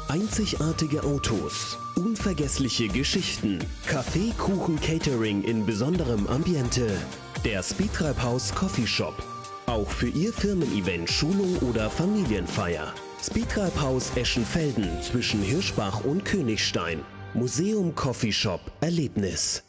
Einzigartige Autos, unvergessliche Geschichten, Kaffee, Kuchen, Catering in besonderem Ambiente. Der Speedtreibhaus Coffee Shop. Auch für Ihr Firmen-Event, Schulung oder Familienfeier. Speedtreibhaus Eschenfelden zwischen Hirschbach und Königstein. Museum Coffee Shop Erlebnis.